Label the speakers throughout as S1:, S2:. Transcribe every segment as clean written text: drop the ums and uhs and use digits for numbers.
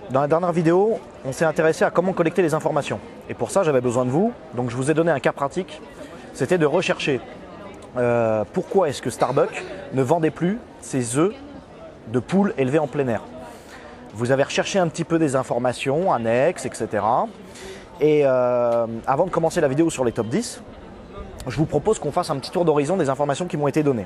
S1: Dans la dernière vidéo, on s'est intéressé à comment collecter les informations. Et pour ça, j'avais besoin de vous. Donc je vous ai donné un cas pratique. C'était de rechercher pourquoi est-ce que Starbucks ne vendait plus ses œufs de poules élevés en plein air. Vous avez recherché un petit peu des informations annexes, etc. Et avant de commencer la vidéo sur les top 10, je vous propose qu'on fasse un petit tour d'horizon des informations qui m'ont été données.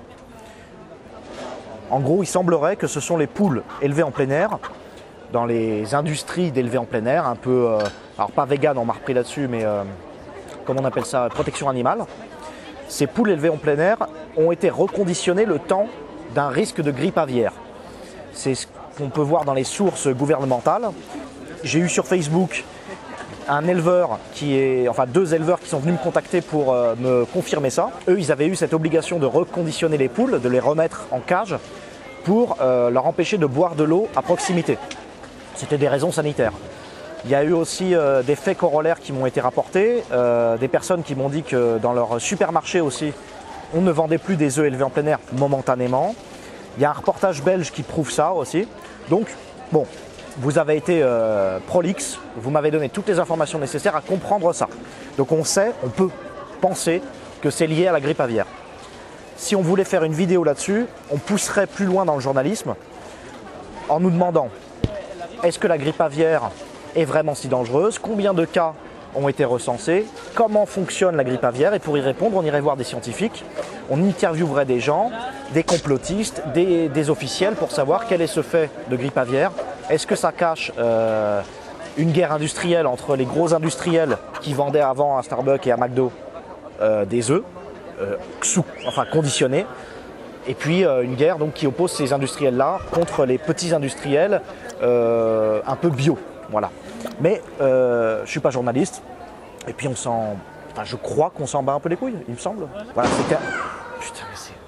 S1: En gros, il semblerait que ce sont les poules élevées en plein air, dans les industries d'élevés en plein air, un peu, alors pas vegan, on m'a repris là-dessus, mais comment on appelle ça, protection animale. Ces poules élevées en plein air ont été reconditionnées le temps d'un risque de grippe aviaire. C'est ce qu'on peut voir dans les sources gouvernementales. J'ai eu sur Facebook un éleveur deux éleveurs qui sont venus me contacter pour me confirmer ça. Eux, ils avaient eu cette obligation de reconditionner les poules, de les remettre en cage pour leur empêcher de boire de l'eau à proximité. C'était des raisons sanitaires. Il y a eu aussi des faits corollaires qui m'ont été rapportés, des personnes qui m'ont dit que dans leur supermarché aussi, on ne vendait plus des œufs élevés en plein air momentanément. Il y a un reportage belge qui prouve ça aussi. Donc, bon, vous avez été prolixe, vous m'avez donné toutes les informations nécessaires à comprendre ça. Donc on peut penser que c'est lié à la grippe aviaire. Si on voulait faire une vidéo là-dessus, on pousserait plus loin dans le journalisme en nous demandant est-ce que la grippe aviaire est vraiment si dangereuse? Combien de cas ont été recensés? Comment fonctionne la grippe aviaire? Et pour y répondre, on irait voir des scientifiques, on interviewerait des gens, des complotistes, des officiels pour savoir quel est ce fait de grippe aviaire. Est-ce que ça cache une guerre industrielle entre les gros industriels qui vendaient avant à Starbucks et à McDo des œufs, conditionnés, et puis une guerre donc, qui oppose ces industriels-là contre les petits industriels un peu bio. Voilà. Mais je ne suis pas journaliste, et puis je crois qu'on s'en bat un peu les couilles, il me semble. Voilà, c'était... Putain, mais c'est...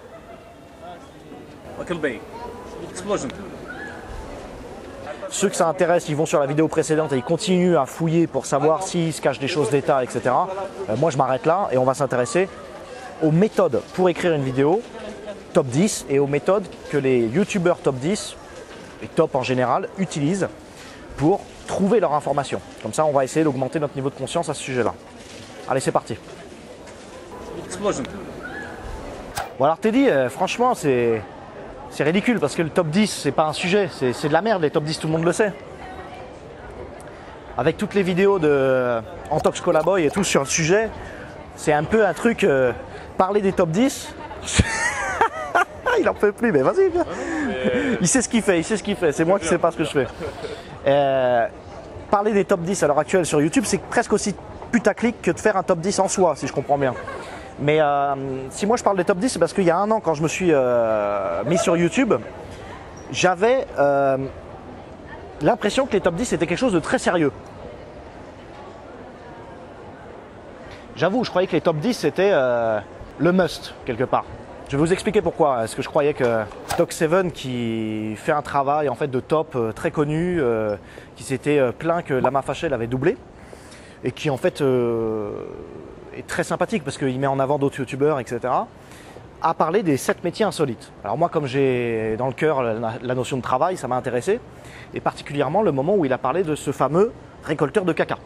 S2: Explosion.
S1: Ceux que ça intéresse, ils vont sur la vidéo précédente et ils continuent à fouiller pour savoir s'il se cache des choses d'État, etc. Moi, je m'arrête là et on va s'intéresser aux méthodes pour écrire une vidéo top 10 et aux méthodes que les youtubeurs top 10, et top en général, utilisent pour trouver leur information. Comme ça, on va essayer d'augmenter notre niveau de conscience à ce sujet-là. Allez, c'est parti.
S2: Explosion.
S1: Bon alors Teddy, franchement, c'est ridicule parce que le top 10, c'est pas un sujet, c'est de la merde, les top 10, tout le monde le sait. Avec toutes les vidéos de Antox Colaboy et tout sur le sujet, c'est un peu un truc, parler des top 10, il en peut plus, mais vas-y, viens. Il sait ce qu'il fait, c'est moi qui sais pas ce que je fais. Parler des top 10 à l'heure actuelle sur YouTube, c'est presque aussi putaclic que de faire un top 10 en soi, si je comprends bien. Mais si moi je parle des top 10, c'est parce qu'il y a un an, quand je me suis mis sur YouTube, j'avais l'impression que les top 10 c'était quelque chose de très sérieux. J'avoue, je croyais que les top 10 c'était le must, quelque part. Je vais vous expliquer pourquoi. Est-ce que je croyais que Doc7, qui fait un travail en fait de top très connu, qui s'était plaint que Lama Fachel avait doublé, et qui en fait est très sympathique parce qu'il met en avant d'autres youtubeurs, etc., a parlé des 7 métiers insolites. Alors moi, comme j'ai dans le cœur la notion de travail, ça m'a intéressé, et particulièrement le moment où il a parlé de ce fameux récolteur de caca.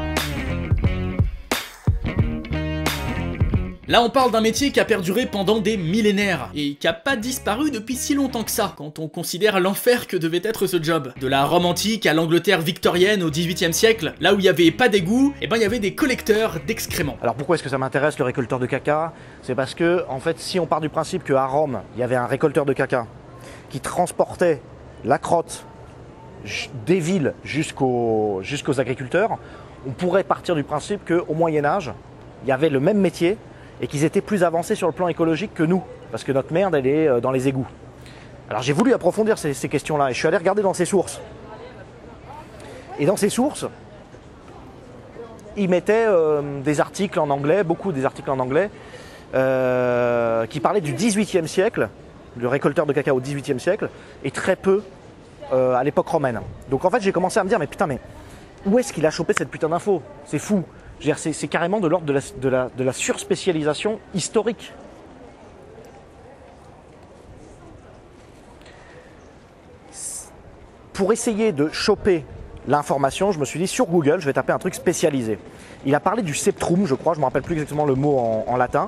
S3: Là on parle d'un métier qui a perduré pendant des millénaires, et qui a pas disparu depuis si longtemps que ça, quand on considère l'enfer que devait être ce job. De la Rome antique à l'Angleterre victorienne au XVIIIe siècle, là où il n'y avait pas d'égout, et ben il y avait des collecteurs d'excréments.
S1: Alors pourquoi est-ce que ça m'intéresse le récolteur de caca? C'est parce que, en fait, si on part du principe qu'à Rome, il y avait un récolteur de caca qui transportait la crotte des villes jusqu'aux agriculteurs, on pourrait partir du principe qu'au Moyen-Âge, il y avait le même métier, et qu'ils étaient plus avancés sur le plan écologique que nous, parce que notre merde, elle est dans les égouts. Alors j'ai voulu approfondir ces questions-là, et je suis allé regarder dans ces sources. Et dans ces sources, ils mettaient des articles en anglais, beaucoup des articles en anglais, qui parlaient du XVIIIe siècle, le récolteur de caca au XVIIIe siècle, et très peu à l'époque romaine. Donc en fait, j'ai commencé à me dire, mais putain, mais où est-ce qu'il a chopé cette putain d'info? C'est fou. C'est carrément de l'ordre de la surspécialisation historique. Pour essayer de choper l'information, je me suis dit sur Google, je vais taper un truc spécialisé. Il a parlé du septrum, je crois, je ne me rappelle plus exactement le mot en latin,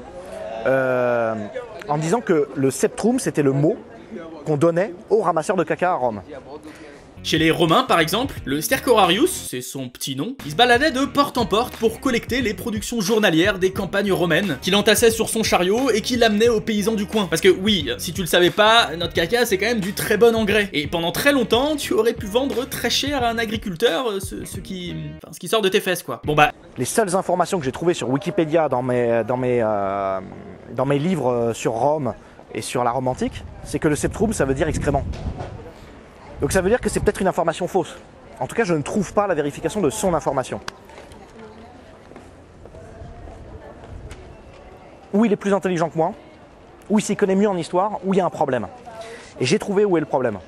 S1: en disant que le septrum, c'était le mot qu'on donnait aux ramasseurs de caca à Rome.
S3: Chez les Romains, par exemple, le Stercorarius, c'est son petit nom, il se baladait de porte en porte pour collecter les productions journalières des campagnes romaines, qu'il entassait sur son chariot et qu'il amenait aux paysans du coin. Parce que oui, si tu le savais pas, notre caca c'est quand même du très bon engrais. Et pendant très longtemps, tu aurais pu vendre très cher à un agriculteur ce qui sort de tes fesses, quoi. Bon bah...
S1: Les seules informations que j'ai trouvées sur Wikipédia dans mes livres sur Rome et sur la Rome antique, c'est que le septrum, ça veut dire excrément. Donc ça veut dire que c'est peut-être une information fausse. En tout cas, je ne trouve pas la vérification de son information. Ou il est plus intelligent que moi, ou il s'y connaît mieux en histoire, ou il y a un problème. Et j'ai trouvé où est le problème.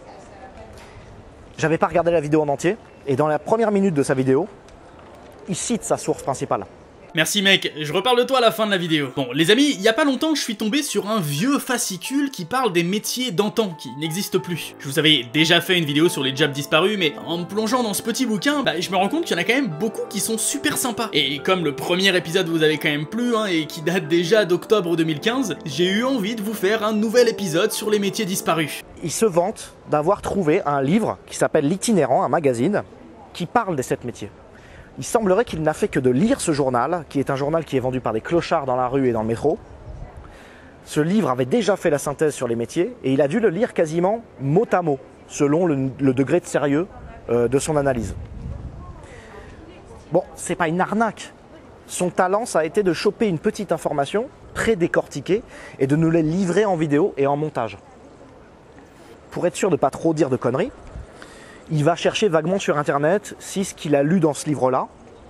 S1: J'avais pas regardé la vidéo en entier, et dans la première minute de sa vidéo, il cite sa source principale.
S3: Merci mec, je reparle de toi à la fin de la vidéo. Bon, les amis, il y a pas longtemps, je suis tombé sur un vieux fascicule qui parle des métiers d'antan, qui n'existent plus. Je vous avais déjà fait une vidéo sur les jobs disparus, mais en me plongeant dans ce petit bouquin, je me rends compte qu'il y en a quand même beaucoup qui sont super sympas. Et comme le premier épisode vous avait quand même plu, et qui date déjà d'octobre 2015, j'ai eu envie de vous faire un nouvel épisode sur les métiers disparus.
S1: Il se vante d'avoir trouvé un livre qui s'appelle L'Itinérant, un magazine, qui parle des 7 métiers. Il semblerait qu'il n'a fait que de lire ce journal, qui est un journal qui est vendu par des clochards dans la rue et dans le métro. Ce livre avait déjà fait la synthèse sur les métiers, et il a dû le lire quasiment mot à mot, selon le degré de sérieux de son analyse. Bon, c'est pas une arnaque. Son talent, ça a été de choper une petite information, pré-décortiquée, et de nous la livrer en vidéo et en montage. Pour être sûr de ne pas trop dire de conneries, il va chercher vaguement sur internet si ce qu'il a lu dans ce livre-là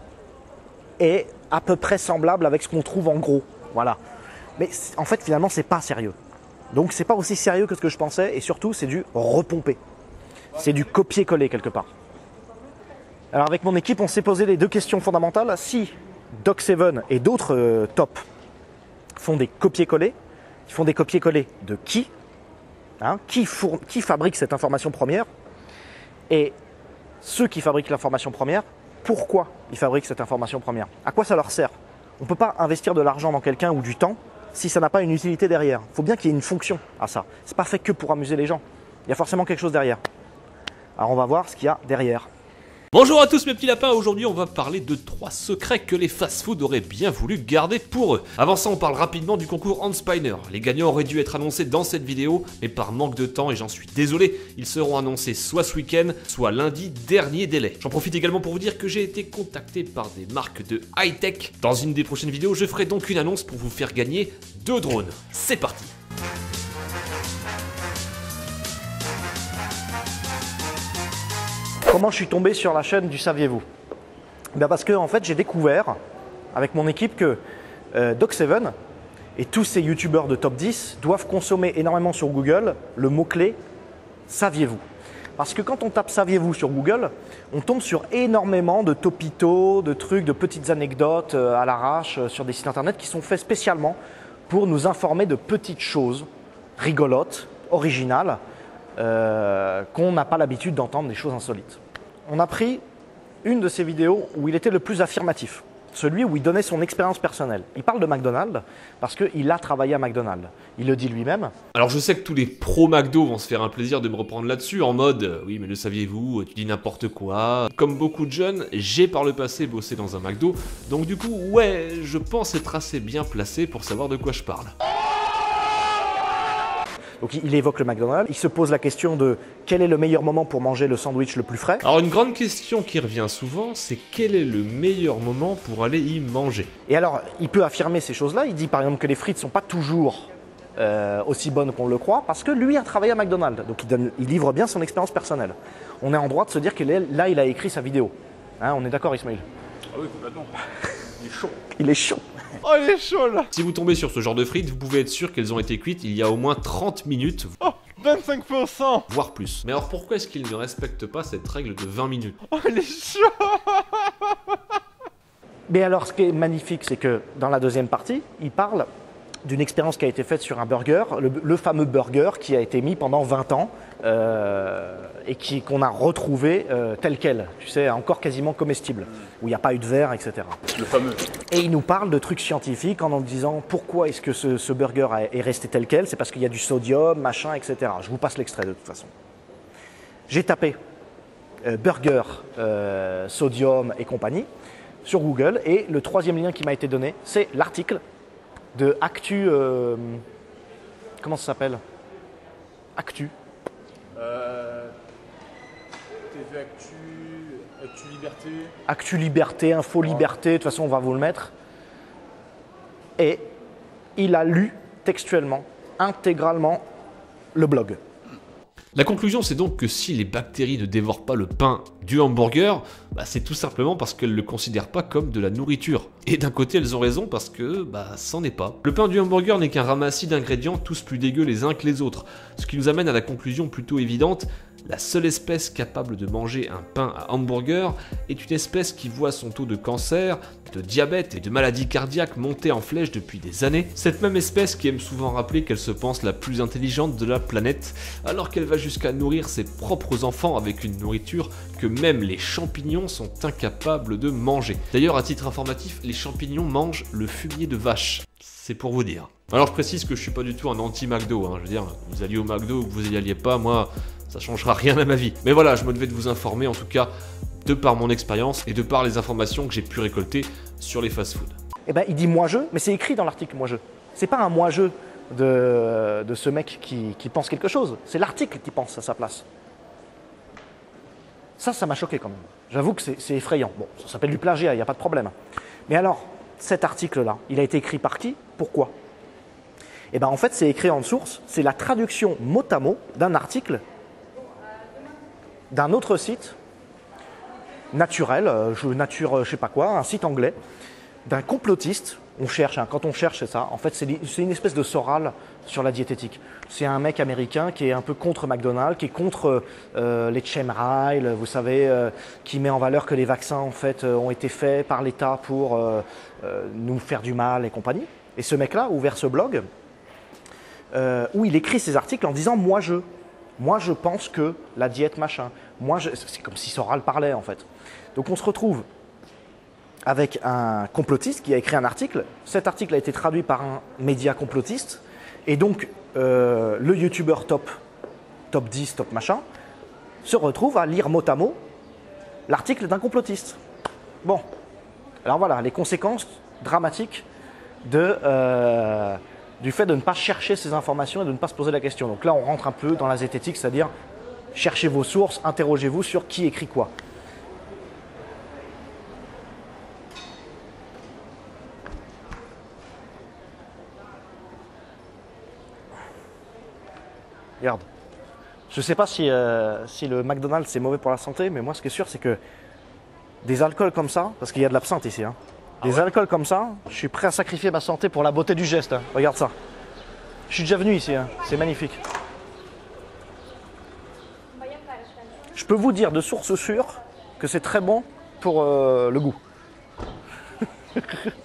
S1: est à peu près semblable avec ce qu'on trouve en gros. Voilà. Mais en fait, finalement, c'est pas sérieux. Donc, c'est pas aussi sérieux que ce que je pensais, et surtout, c'est du repompé. C'est du copier-coller quelque part. Alors, avec mon équipe, on s'est posé les 2 questions fondamentales. Si Doc7 et d'autres top font des copier-coller, ils font des copier-coller de qui, qui fabrique cette information première? Et ceux qui fabriquent l'information première, pourquoi ils fabriquent cette information première? À quoi ça leur sert? On ne peut pas investir de l'argent dans quelqu'un ou du temps si ça n'a pas une utilité derrière. Il faut bien qu'il y ait une fonction à ça. Ce n'est pas fait que pour amuser les gens. Il y a forcément quelque chose derrière. Alors on va voir ce qu'il y a derrière.
S4: Bonjour à tous mes petits lapins, aujourd'hui on va parler de 3 secrets que les fast-food auraient bien voulu garder pour eux. Avant ça on parle rapidement du concours Hans Spiner. Les gagnants auraient dû être annoncés dans cette vidéo, mais par manque de temps et j'en suis désolé, ils seront annoncés soit ce week-end, soit lundi, dernier délai. J'en profite également pour vous dire que j'ai été contacté par des marques de high-tech. Dans une des prochaines vidéos, je ferai donc une annonce pour vous faire gagner 2 drones. C'est parti!
S1: Comment je suis tombé sur la chaîne du Saviez-vous? Parce que en fait, j'ai découvert avec mon équipe que Doc7 et tous ces youtubeurs de top 10 doivent consommer énormément sur Google le mot-clé « Saviez-vous ». Parce que quand on tape « Saviez-vous » sur Google, on tombe sur énormément de topitos, de trucs, de petites anecdotes à l'arrache sur des sites internet qui sont faits spécialement pour nous informer de petites choses rigolotes, originales, qu'on n'a pas l'habitude d'entendre, des choses insolites. On a pris une de ces vidéos où il était le plus affirmatif, celui où il donnait son expérience personnelle. Il parle de McDonald's parce qu'il a travaillé à McDonald's. Il le dit lui-même.
S4: Alors je sais que tous les pros McDo vont se faire un plaisir de me reprendre là-dessus en mode oui mais le saviez-vous, tu dis n'importe quoi. Comme beaucoup de jeunes, j'ai par le passé bossé dans un McDo, donc du coup ouais, je pense être assez bien placé pour savoir de quoi je parle.
S1: Donc il évoque le McDonald's, il se pose la question de quel est le meilleur moment pour manger le sandwich le plus frais.
S4: Alors une grande question qui revient souvent, c'est quel est le meilleur moment pour aller y manger?
S1: Et alors, il peut affirmer ces choses-là, il dit par exemple que les frites ne sont pas toujours aussi bonnes qu'on le croit, parce que lui a travaillé à McDonald's, donc il livre bien son expérience personnelle. On est en droit de se dire que là, il a écrit sa vidéo. On est d'accord Ismaël?
S2: Ah oui, complètement. Il est chaud.
S1: Il est chaud.
S2: Oh, il est chaud là.
S4: Si vous tombez sur ce genre de frites, vous pouvez être sûr qu'elles ont été cuites il y a au moins 30 minutes.
S2: Oh, 25%.
S4: Voire plus. Mais alors pourquoi est-ce qu'ils ne respectent pas cette règle de 20 minutes?
S2: Oh, il est chaud.
S1: Mais alors, ce qui est magnifique, c'est que dans la deuxième partie, il parle d'une expérience qui a été faite sur un burger, le fameux burger qui a été mis pendant 20 ans et qu'on a retrouvé tel quel, tu sais, encore quasiment comestible, où il n'y a pas eu de verre, etc.
S2: Le fameux.
S1: Et il nous parle de trucs scientifiques en nous disant pourquoi est-ce que ce burger est resté tel quel, c'est parce qu'il y a du sodium, machin, etc. Je vous passe l'extrait de toute façon. J'ai tapé burger, sodium et compagnie sur Google et le troisième lien qui m'a été donné, c'est l'article de Actu... comment ça s'appelle? Actu.
S2: TV Actu, Actu Liberté.
S1: Actu Liberté, Info Liberté, de toute façon on va vous le mettre. Et il a lu textuellement, intégralement, le blog.
S4: La conclusion, c'est donc que si les bactéries ne dévorent pas le pain du hamburger, c'est tout simplement parce qu'elles ne le considèrent pas comme de la nourriture. Et d'un côté, elles ont raison parce que, c'en est pas. Le pain du hamburger n'est qu'un ramassis d'ingrédients tous plus dégueux les uns que les autres. Ce qui nous amène à la conclusion plutôt évidente, la seule espèce capable de manger un pain à hamburger est une espèce qui voit son taux de cancer, de diabète et de maladies cardiaques monter en flèche depuis des années. Cette même espèce qui aime souvent rappeler qu'elle se pense la plus intelligente de la planète, alors qu'elle va jusqu'à nourrir ses propres enfants avec une nourriture que même les champignons sont incapables de manger. D'ailleurs, à titre informatif, les champignons mangent le fumier de vache. C'est pour vous dire. Alors je précise que je suis pas du tout un anti-McDo, je veux dire, vous alliez au McDo ou que vous y alliez pas, moi, ça changera rien à ma vie. Mais voilà, je me devais de vous informer, en tout cas, de par mon expérience et de par les informations que j'ai pu récolter sur les fast-foods.
S1: Eh ben, il dit moi-je, mais c'est écrit dans l'article moi-je. C'est pas un moi-je de ce mec qui pense quelque chose, c'est l'article qui pense à sa place. Ça m'a choqué quand même. J'avoue que c'est effrayant. Bon, ça s'appelle du plagiat, il n'y a pas de problème. Mais alors, cet article-là, il a été écrit par qui? Pourquoi? Eh bien, en fait, c'est écrit en source, c'est la traduction mot à mot d'un article d'un autre site naturel, je sais pas quoi, un site anglais, d'un complotiste. On cherche, quand on cherche, c'est ça. En fait, c'est une espèce de Soral sur la diététique. C'est un mec américain qui est un peu contre McDonald's, qui est contre les chemtrails, vous savez, qui met en valeur que les vaccins, en fait, ont été faits par l'État pour nous faire du mal et compagnie. Et ce mec-là a ouvert ce blog où il écrit ses articles en disant « Moi, je pense que la diète, machin. » C'est comme si Soral parlait, en fait. Donc, on se retrouve avec un complotiste qui a écrit un article. Cet article a été traduit par un média complotiste. Et donc, le youtubeur top 10, top machin, se retrouve à lire mot à mot l'article d'un complotiste. Bon, alors voilà, les conséquences dramatiques du fait de ne pas chercher ces informations et de ne pas se poser la question. Donc là, on rentre un peu dans la zététique, c'est-à-dire cherchez vos sources, interrogez-vous sur qui écrit quoi. Regarde, je ne sais pas si le McDonald's c'est mauvais pour la santé, mais moi ce qui est sûr c'est que des alcools comme ça, parce qu'il y a de l'absinthe ici, des alcools comme ça, je suis prêt à sacrifier ma santé pour la beauté du geste. Regarde ça. Je suis déjà venu ici, c'est magnifique. Je peux vous dire de source sûre que c'est très bon pour le goût. Je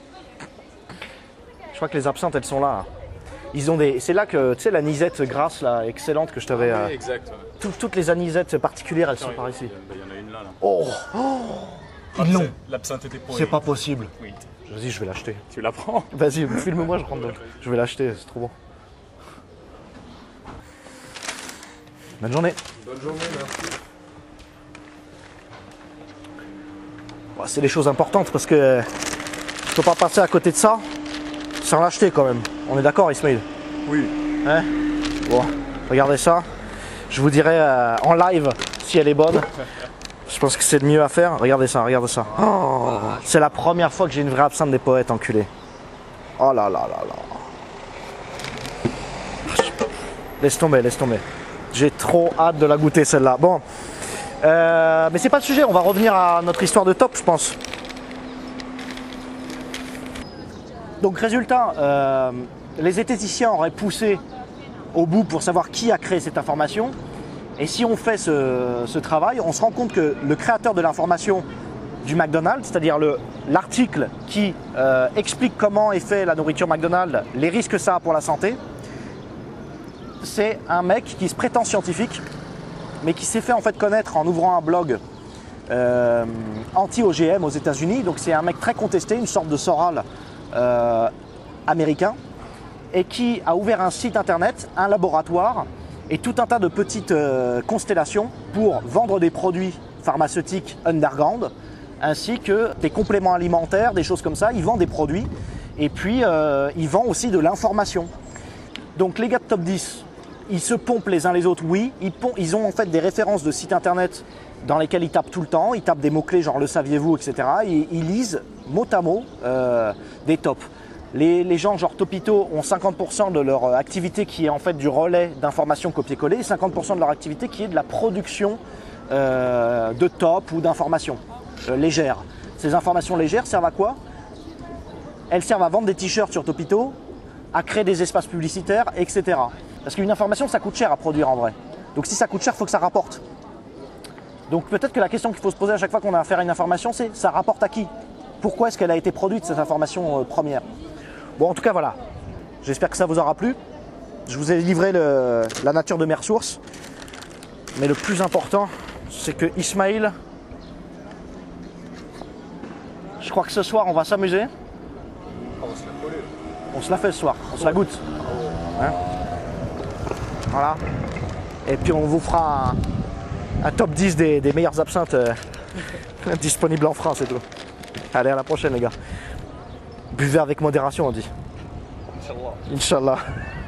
S1: crois que les absinthes elles sont là. Ils ont c'est là que, tu sais, l'anisette grasse, là, excellente que je t'avais...
S2: oui, exact. Ouais.
S1: Toutes les anisettes particulières, elles sont par ici.
S2: Il y en a une là.
S1: Oh, ils l'ont.
S2: L'absinthe était pour
S1: C'est pas possible.
S2: Oui.
S1: Vas-y, je vais l'acheter.
S2: Tu la prends?
S1: Vas-y, filme-moi, je prends d'autres. Je vais l'acheter, c'est trop bon. Bonne journée.
S2: Bonne journée, merci.
S1: Bon, c'est des choses importantes parce que je peux pas passer à côté de ça sans l'acheter quand même. On est d'accord, Ismail?
S2: Oui.
S1: Hein? Bon, regardez ça. Je vous dirai en live si elle est bonne. Je pense que c'est le mieux à faire. Regardez ça, regardez ça. Oh, c'est la première fois que j'ai une vraie absinthe des poètes, enculé. Oh là là là là. Laisse tomber, laisse tomber. J'ai trop hâte de la goûter celle-là. Bon, mais c'est pas le sujet. On va revenir à notre histoire de top, je pense. Donc résultat, les zététiciens auraient poussé au bout pour savoir qui a créé cette information. Et si on fait ce travail, on se rend compte que le créateur de l'information du McDonald's, c'est-à-dire l'article qui explique comment est fait la nourriture McDonald's, les risques que ça a pour la santé, c'est un mec qui se prétend scientifique mais qui s'est fait en fait connaître en ouvrant un blog anti-OGM aux États-Unis. Donc c'est un mec très contesté, une sorte de Soral américain, et qui a ouvert un site internet, un laboratoire et tout un tas de petites constellations pour vendre des produits pharmaceutiques underground, ainsi que des compléments alimentaires, des choses comme ça. Ils vendent des produits et puis ils vendent aussi de l'information. Donc les gars de Top 10, ils se pompent les uns les autres, oui. Ils ont en fait des références de sites internet dans lesquels ils tapent tout le temps. Ils tapent des mots-clés genre le saviez-vous, etc. Et ils lisent mot à mot des tops. Les gens genre Topito ont 50% de leur activité qui est en fait du relais d'informations copier-coller et 50% de leur activité qui est de la production de top ou d'informations légères. Ces informations légères servent à quoi? Elles servent à vendre des t-shirts sur Topito, à créer des espaces publicitaires, etc. Parce qu'une information, ça coûte cher à produire en vrai. Donc si ça coûte cher, il faut que ça rapporte. Donc peut-être que la question qu'il faut se poser à chaque fois qu'on a affaire à une information, c'est ça rapporte à qui? Pourquoi est-ce qu'elle a été produite, cette information première? Bon, en tout cas, voilà. J'espère que ça vous aura plu. Je vous ai livré la nature de mes ressources. Mais le plus important, c'est que Ismail, je crois que ce soir, on va s'amuser.
S2: On va se la coller.
S1: On se la fait ce soir, on se la goûte. Hein? Voilà. Et puis on vous fera un top 10 des meilleures absinthes disponibles en France et tout. Allez, à la prochaine les gars. Buvez avec modération, on dit.
S2: Inch'Allah.
S1: Inch'Allah.